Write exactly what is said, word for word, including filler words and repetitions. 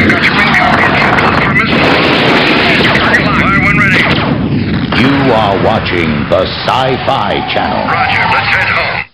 got your radio. Look for a missile. Target locked. Fire when ready. You are watching the Sci-Fi Channel. Roger, let's head home.